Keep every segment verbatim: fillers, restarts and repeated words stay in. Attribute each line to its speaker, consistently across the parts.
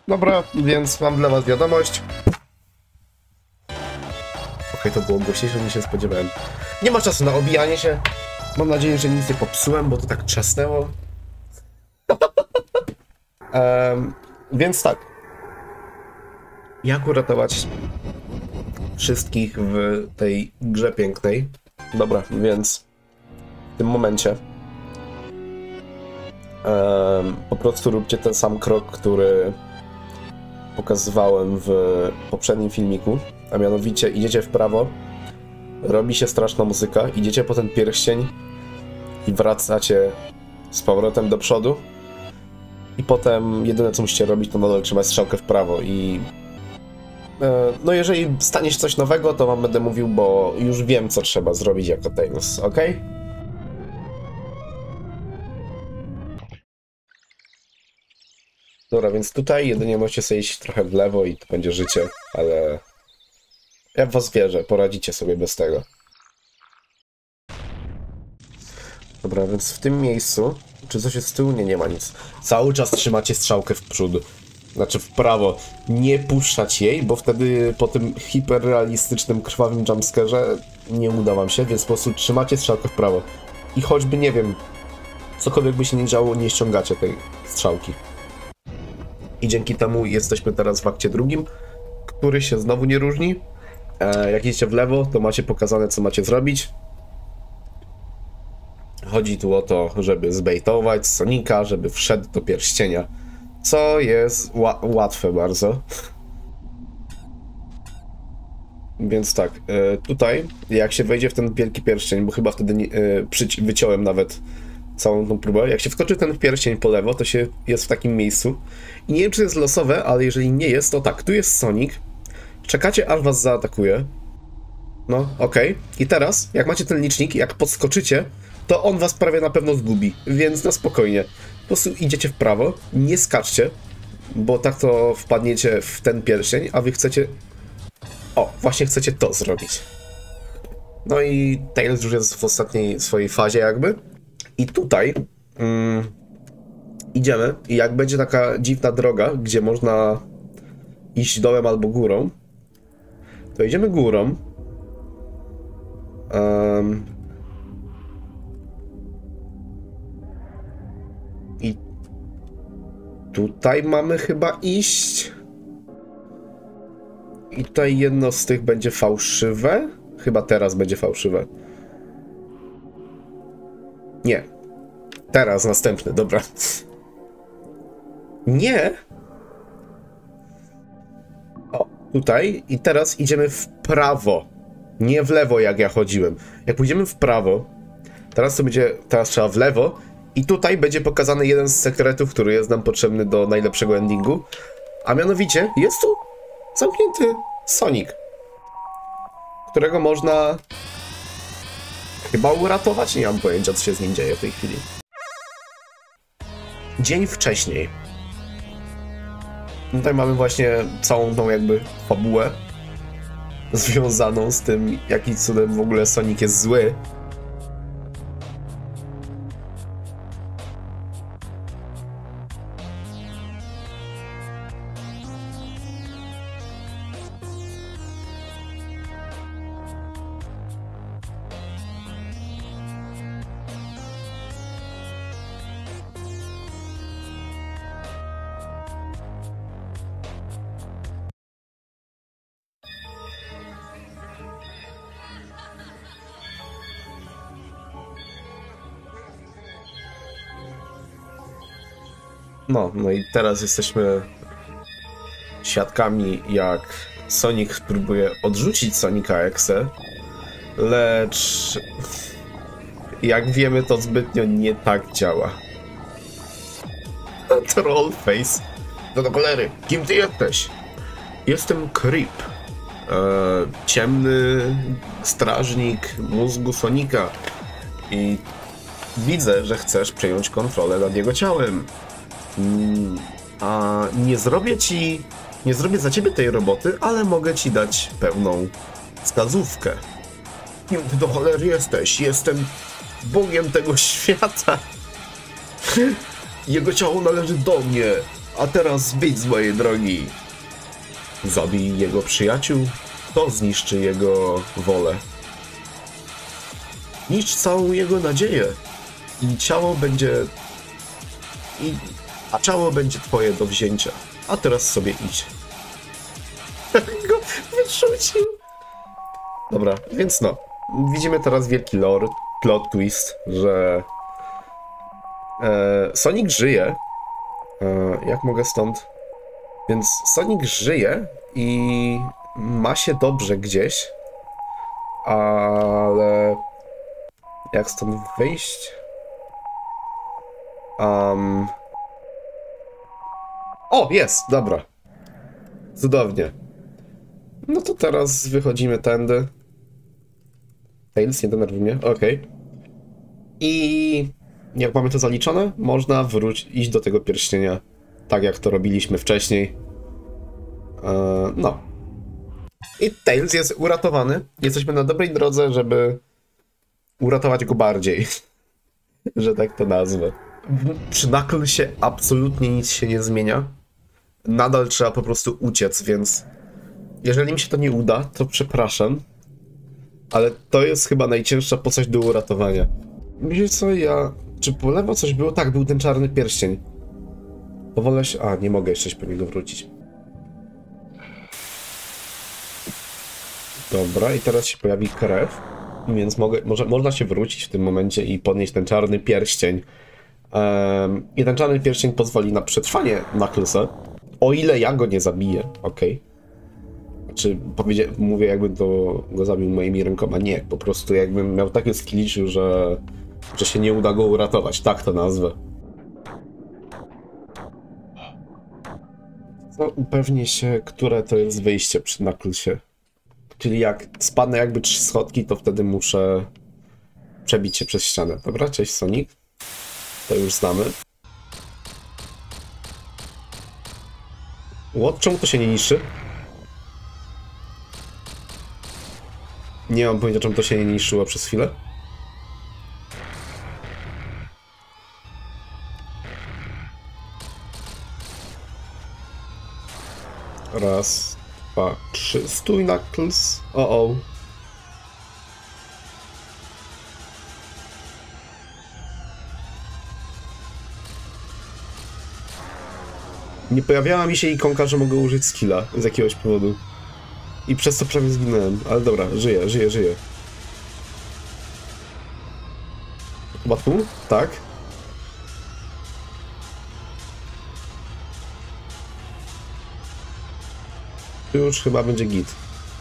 Speaker 1: Dobra, więc mam dla was wiadomość. Okej, to było głośniejsze niż się spodziewałem. Nie ma czasu na obijanie się. Mam nadzieję, że nic nie popsułem, bo to tak trzasnęło. um, więc tak. Jak uratować wszystkich w tej grze pięknej? Dobra, więc w tym momencie um, po prostu róbcie ten sam krok, który pokazywałem w poprzednim filmiku, a mianowicie idziecie w prawo, robi się straszna muzyka, idziecie po ten pierścień i wracacie z powrotem do przodu i potem jedyne co musicie robić to nadal trzymać strzałkę w prawo i e, no jeżeli stanie się coś nowego to wam będę mówił, bo już wiem co trzeba zrobić jako Tails, ok? Dobra, więc tutaj jedynie możecie sobie iść trochę w lewo i to będzie życie, ale ja w was wierzę, poradzicie sobie bez tego. Dobra, więc w tym miejscu, czy coś jest z tyłu? Nie, nie ma nic. Cały czas trzymacie strzałkę w przód, znaczy w prawo. Nie puszczać jej, bo wtedy po tym hiperrealistycznym, krwawym jumpscarze nie uda wam się, więc po prostu trzymacie strzałkę w prawo. I choćby, nie wiem, cokolwiek by się nie działo, nie ściągacie tej strzałki. I dzięki temu jesteśmy teraz w akcie drugim, który się znowu nie różni. E, jak idziecie w lewo, to macie pokazane, co macie zrobić. Chodzi tu o to, żeby zbejtować Sonika, żeby wszedł do pierścienia. Co jest ła łatwe bardzo. Więc tak, e, tutaj, jak się wejdzie w ten wielki pierścień, bo chyba wtedy nie, e, wyciąłem nawet całą tą próbę. Jak się wskoczy ten pierścień po lewo, to się jest w takim miejscu. I nie wiem, czy jest losowe, ale jeżeli nie jest, to tak, tu jest Sonic. Czekacie, aż was zaatakuje. No, okej. Okay. I teraz, jak macie ten licznik, jak podskoczycie, to on was prawie na pewno zgubi. Więc na spokojnie. Po prostu idziecie w prawo, nie skaczcie, bo tak to wpadniecie w ten pierścień, a wy chcecie... O, właśnie chcecie to zrobić. No i Tails już jest w ostatniej swojej fazie jakby. I tutaj mm, idziemy i jak będzie taka dziwna droga, gdzie można iść dołem albo górą, to idziemy górą. Um, I tutaj mamy chyba iść. I tutaj jedno z tych będzie fałszywe. Chyba teraz będzie fałszywe. Nie. Teraz następny, dobra. Nie. O, tutaj. I teraz idziemy w prawo. Nie w lewo, jak ja chodziłem. Jak pójdziemy w prawo, teraz to będzie, teraz trzeba w lewo i tutaj będzie pokazany jeden z sekretów, który jest nam potrzebny do najlepszego endingu. A mianowicie jest tu zamknięty Sonic, którego można chyba uratować. Nie mam pojęcia, co się z nim dzieje w tej chwili. Dzień wcześniej. Tutaj mamy właśnie całą tą jakby fabułę związaną z tym, jaki cudem w ogóle Sonic jest zły. No, no i teraz jesteśmy świadkami, jak Sonic próbuje odrzucić Sonika Exe, lecz jak wiemy, to zbytnio nie tak działa. Trollface. No do cholery, kim ty jesteś? Jestem Creep. E, ciemny strażnik mózgu Sonika. I widzę, że chcesz przejąć kontrolę nad jego ciałem. Mm, a nie zrobię ci... Nie zrobię za ciebie tej roboty, ale mogę ci dać pewną wskazówkę. Kim ty do cholery jesteś? Jestem Bogiem tego świata. Jego ciało należy do mnie, A teraz wyjdź z mojej drogi. Zabij jego przyjaciół, to zniszczy jego wolę. Niszcz całą jego nadzieję. I ciało będzie... I... A ciało będzie twoje do wzięcia. A teraz sobie idź. Go wyrzucił. Dobra, więc no. Widzimy teraz wielki lore, plot twist, że... E, Sonic żyje. E, jak mogę stąd? Więc Sonic żyje i ma się dobrze gdzieś, ale jak stąd wyjść? Um... O, jest, dobra. Cudownie. No to teraz wychodzimy tędy. Tails, nie denerwuj mnie, okej. Okay. I jak mamy to zaliczone, można wrócić, iść do tego pierścienia, tak jak to robiliśmy wcześniej. Eee, no. I Tails jest uratowany. Jesteśmy na dobrej drodze, żeby uratować go bardziej. Że tak to nazwę. Przy Knucklesie absolutnie nic się nie zmienia. Nadal trzeba po prostu uciec, więc jeżeli mi się to nie uda, to przepraszam. Ale to jest chyba najcięższa postać do uratowania. Wiecie co, ja... Czy po lewo coś było? Tak, był ten czarny pierścień. Powolę się... A, nie mogę jeszcze po niego wrócić. Dobra, i teraz się pojawi krew. Więc mogę, może, można się wrócić w tym momencie i podnieść ten czarny pierścień. Um, I ten czarny pierścień pozwoli na przetrwanie Knucklesa. O ile ja go nie zabiję, okej. Okay. Znaczy, mówię, jakbym to go zabił moimi rękoma. Nie, po prostu jakbym miał takie skilliczu, że, że się nie uda go uratować. Tak to nazwę. No, upewnię się, które to jest wyjście przy Knucklesie. Czyli jak spadnę jakby trzy schodki, to wtedy muszę przebić się przez ścianę. Dobra, cześć Sonic. To już znamy. What? Czemu to się nie niszczy? Nie mam pojęcia, czemu to się nie niszczyło przez chwilę. Raz, dwa, trzy. Stój, Knuckles. O, o. Nie pojawiała mi się ikonka, że mogę użyć skilla z jakiegoś powodu. I przez to prawie zginąłem. Ale dobra, żyję, żyję, żyję. Chyba tu? Tak. Tu już chyba będzie git.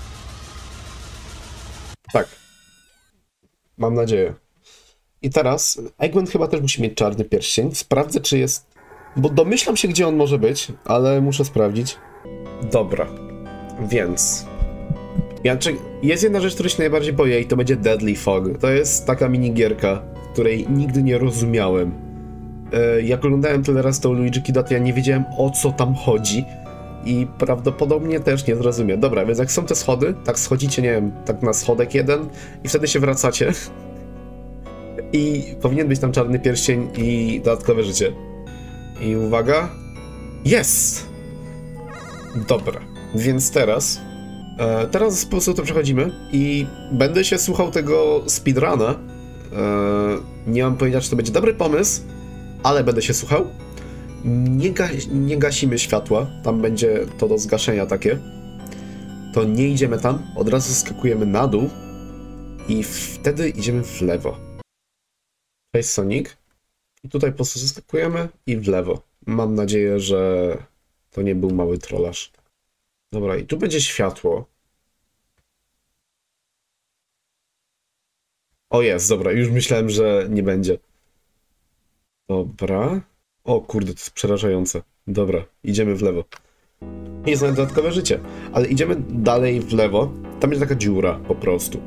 Speaker 1: Tak. Mam nadzieję. I teraz Eggman chyba też musi mieć czarny pierścień. Sprawdzę, czy jest... Bo domyślam się, gdzie on może być, ale muszę sprawdzić. Dobra. Więc... Ja, jest jedna rzecz, której się najbardziej boję i to będzie Deadly Fog. To jest taka minigierka, której nigdy nie rozumiałem. Jak oglądałem tyle razy tą Luigi Kida, to ja nie wiedziałem, o co tam chodzi. I prawdopodobnie też nie zrozumiem. Dobra, więc jak są te schody, tak schodzicie, nie wiem, tak na schodek jeden i wtedy się wracacie. I powinien być tam czarny pierścień i dodatkowe życie. I uwaga... Jest! Dobra, więc teraz... E, teraz po prostu to przechodzimy i będę się słuchał tego speedruna. E, nie mam pojęcia, czy to będzie dobry pomysł, ale będę się słuchał. Nie, ga nie gasimy światła, tam będzie to do zgaszenia takie. To nie idziemy tam, od razu skakujemy na dół i wtedy idziemy w lewo. Cześć Sonic. I tutaj po prostu zeskakujemy i w lewo. Mam nadzieję, że to nie był mały trollarz. Dobra, i tu będzie światło. O jest, dobra, już myślałem, że nie będzie. Dobra. O kurde, to jest przerażające. Dobra, idziemy w lewo. Jest nawet dodatkowe życie, ale idziemy dalej w lewo. Tam jest taka dziura po prostu.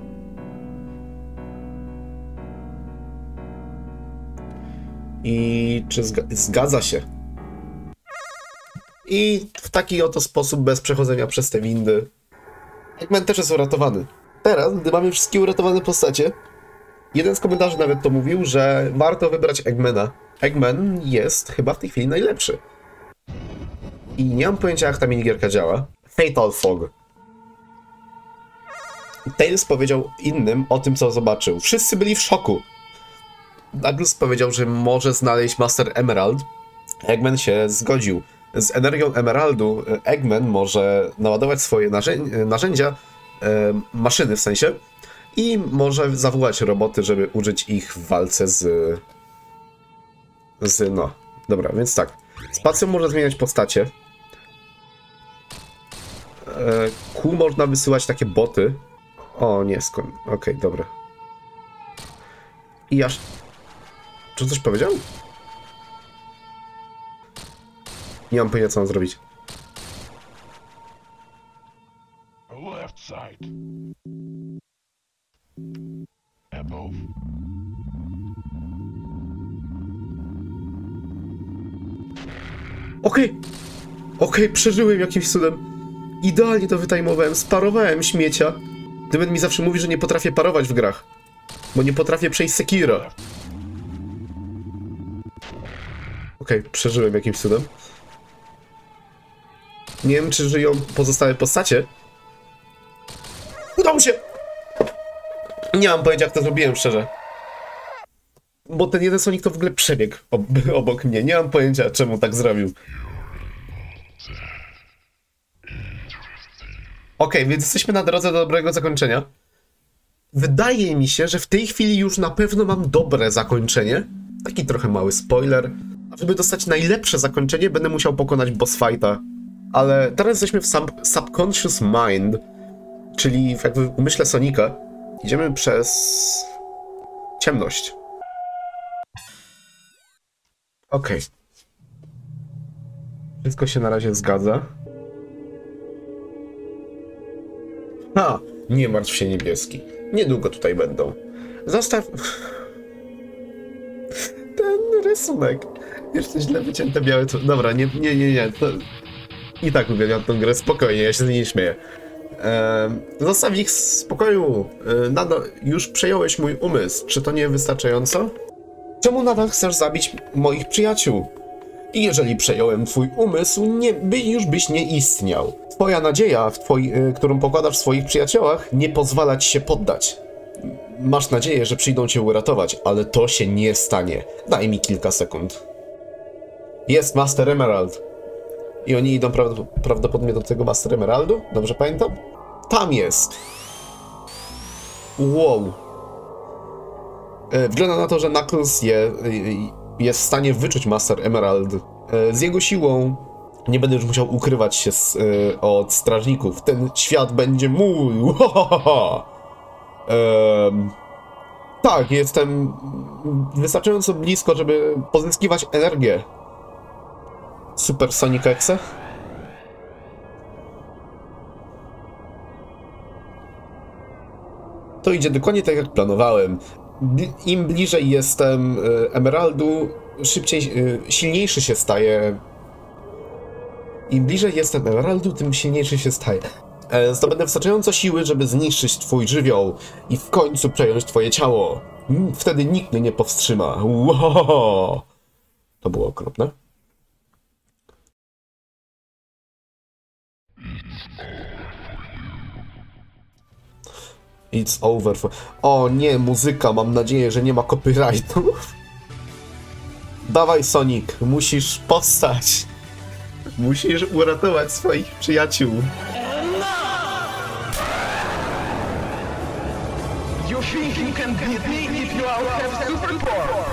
Speaker 1: I czy zga zgadza się? I w taki oto sposób, bez przechodzenia przez te windy, Eggman też jest uratowany. Teraz, gdy mamy wszystkie uratowane postacie, jeden z komentarzy nawet to mówił, że warto wybrać Eggmana. Eggman jest chyba w tej chwili najlepszy. I nie mam pojęcia, jak ta minigierka działa. Fatal Fog. Tails powiedział innym o tym, co zobaczył. Wszyscy byli w szoku. Douglas powiedział, że może znaleźć Master Emerald. Eggman się zgodził. Z energią Emeraldu Eggman może naładować swoje narzę- narzędzia, e, maszyny w sensie, i może zawołać roboty, żeby użyć ich w walce z... z... no. Dobra, więc tak. Spacją może zmieniać postacie. E, Q można wysyłać takie boty. O, nie, skąd... Okej, okay, dobra. I aż... Czy coś powiedział? Nie mam pojęcia, co mam zrobić.
Speaker 2: Left side. Above.
Speaker 1: Okej! Okay. Okej, okay, przeżyłem jakimś cudem. Idealnie to wytajmowałem. Sparowałem śmiecia. Dymen mi zawsze mówi, że nie potrafię parować w grach. Bo nie potrafię przejść Sekiro. Okej, okay, przeżyłem jakimś cudem. Nie wiem, czy żyją pozostałe postacie. Udało się! Nie mam pojęcia, jak to zrobiłem, szczerze. Bo ten jeden Sonic to w ogóle przebiegł ob obok mnie. Nie mam pojęcia, czemu tak zrobił. Okej, okay, więc jesteśmy na drodze do dobrego zakończenia. Wydaje mi się, że w tej chwili już na pewno mam dobre zakończenie. Taki trochę mały spoiler. A żeby dostać najlepsze zakończenie, będę musiał pokonać boss fighta. Ale teraz jesteśmy w sub Subconscious Mind, czyli jakby w umyśle Sonika. Idziemy przez ciemność. Okej. Okay. Wszystko się na razie zgadza. Ha! Nie martw się, niebieski. Niedługo tutaj będą. Zostaw... Ten rysunek. Jeszcze źle wycięte białe... Dobra, nie, nie, nie, nie. To... I tak uwielbiam tą grę. Spokojnie, ja się z niej nie śmieję. Eee, zostaw ich w spokoju. Eee, nadal już przejąłeś mój umysł. Czy to nie wystarczająco? Czemu nadal chcesz zabić moich przyjaciół? I jeżeli przejąłem twój umysł, nie, by już byś nie istniał. Twoja nadzieja, w twoi, y, którą pokładasz w swoich przyjaciołach, nie pozwala ci się poddać. Masz nadzieję, że przyjdą cię uratować, ale to się nie stanie. Daj mi kilka sekund. Jest Master Emerald. I oni idą prawd prawdopodobnie do tego Master Emeraldu? Dobrze pamiętam? Tam jest. Wow. E, wygląda na to, że Knuckles je, e, jest w stanie wyczuć Master Emerald. E, z jego siłą nie będę już musiał ukrywać się z, e, od strażników. Ten świat będzie mój. E, tak, jestem wystarczająco blisko, żeby pozyskiwać energię. Super Sonic Exe. To idzie dokładnie tak, jak planowałem. Im bliżej jestem Emeraldu, szybciej, silniejszy się staje. Im bliżej jestem Emeraldu, tym silniejszy się staje. Zdobędę wystarczająco siły, żeby zniszczyć twój żywioł i w końcu przejąć twoje ciało. Wtedy nikt mnie nie powstrzyma. Wow. To było okropne. It's over for... O nie, muzyka, mam nadzieję, że nie ma copyrightów. Dawaj, Sonic, musisz powstać. Musisz uratować swoich przyjaciół.
Speaker 3: You think you can beat me if you all have superpower?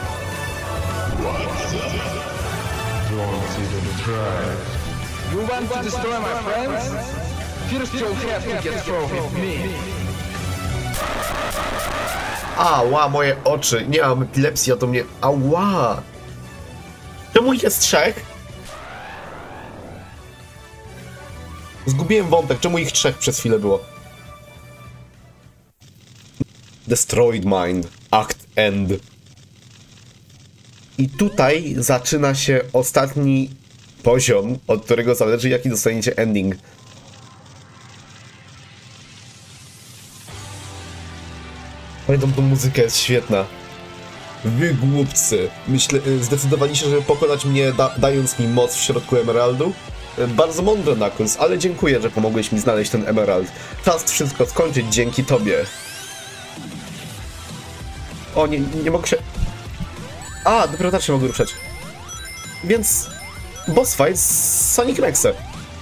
Speaker 2: Don't even try.
Speaker 3: You want to destroy my friends? First you'll have to get through with me.
Speaker 1: Ała, moje oczy. Nie mam epilepsji, a to mnie... Ała! Czemu ich jest trzech? Zgubiłem wątek. Czemu ich trzech przez chwilę było? Destroyed Mind. Act End. I tutaj zaczyna się ostatni poziom, od którego zależy, jaki dostaniecie ending. Pamiętam, tą muzykę jest świetna. Wy głupcy. Myślę, zdecydowaliście, żeby pokonać mnie, da dając mi moc w środku emeraldu? Bardzo mądre, Knuckles, ale dziękuję, że pomogłeś mi znaleźć ten emerald. Czas wszystko skończyć dzięki tobie. O, nie, nie mogę się... A, dopiero tak się mogę ruszać. Więc... boss fight z Sonic Rexem.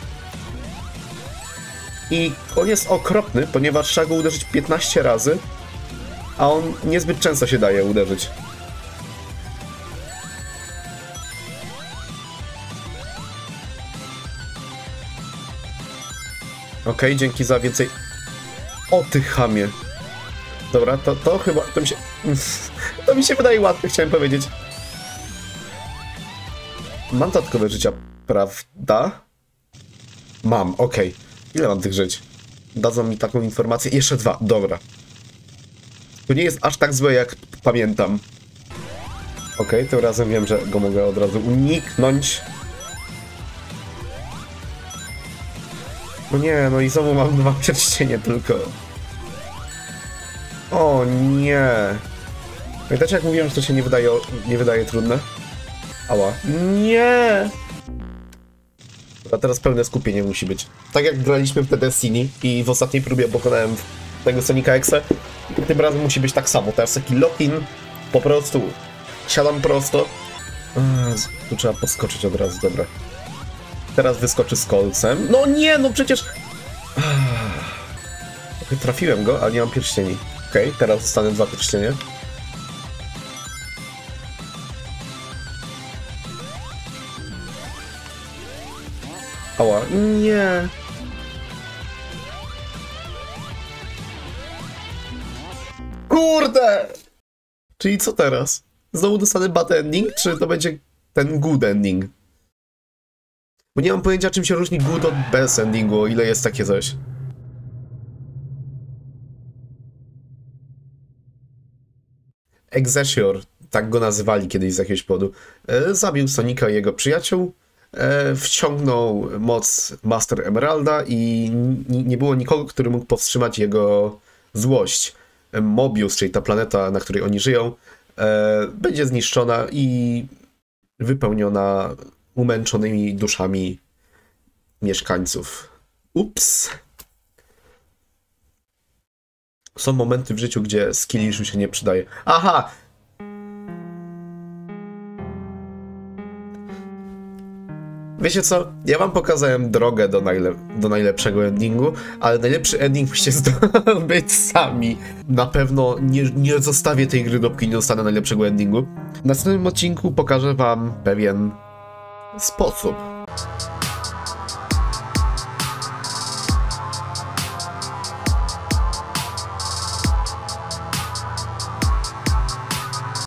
Speaker 1: I on jest okropny, ponieważ trzeba go uderzyć piętnaście razy, a on niezbyt często się daje uderzyć. Okej, okay, dzięki za więcej... O ty chamie. Dobra, to, to chyba... To mi się... to mi się wydaje łatwe, chciałem powiedzieć. Mam dodatkowe życia, prawda? Mam, okej. Okay. Ile mam tych żyć? Dadzą mi taką informację. Jeszcze dwa, dobra. To nie jest aż tak złe, jak pamiętam. Okej, okay, tym razem wiem, że go mogę od razu uniknąć. No nie, no i znowu mam dwa pierścienie tylko. O nie. Pamiętacie, jak mówiłem, że to się nie wydaje, nie wydaje trudne? Ała. Nie! A teraz pełne skupienie musi być. Tak jak graliśmy w The Destiny i w ostatniej próbie pokonałem tego Sonica Exe, tym razem musi być tak samo. Teraz taki lock-in, po prostu siadam prosto. Eee, tu trzeba podskoczyć od razu, dobra. Teraz wyskoczy z kolcem. No nie, no przecież... Okay, trafiłem go, ale nie mam pierścieni. Okej, okay, teraz dostanę dwa pierścienie. Ała, nie. Kurde! Czyli co teraz? Znowu dostanę bad ending, czy to będzie ten good ending? Bo nie mam pojęcia, czym się różni good od bad endingu, o ile jest takie coś. Excelsior, tak go nazywali kiedyś z jakiegoś powodu, e, zabił Sonika i jego przyjaciół, e, wciągnął moc Master Emeralda i nie było nikogo, który mógł powstrzymać jego złość. Mobius, czyli ta planeta, na której oni żyją, e, będzie zniszczona i wypełniona umęczonymi duszami mieszkańców. Ups. Są momenty w życiu, gdzie skillishu się nie przydaje. Aha! Wiecie co? Ja wam pokazałem drogę do, najle do najlepszego endingu, ale najlepszy ending musicie zdobyć sami. Na pewno nie, nie zostawię tej gry, dopóki nie dostanę najlepszego endingu. W następnym odcinku pokażę wam pewien sposób.